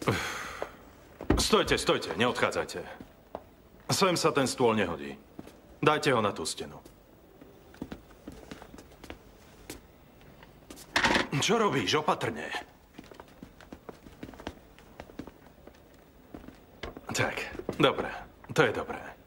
Stojte, stojte, neodchádzajte. Sem sa ten stôl nehodí. Dajte ho na tú stenu. Čo robíš? Opatrne. Tak, dobre. To je dobré.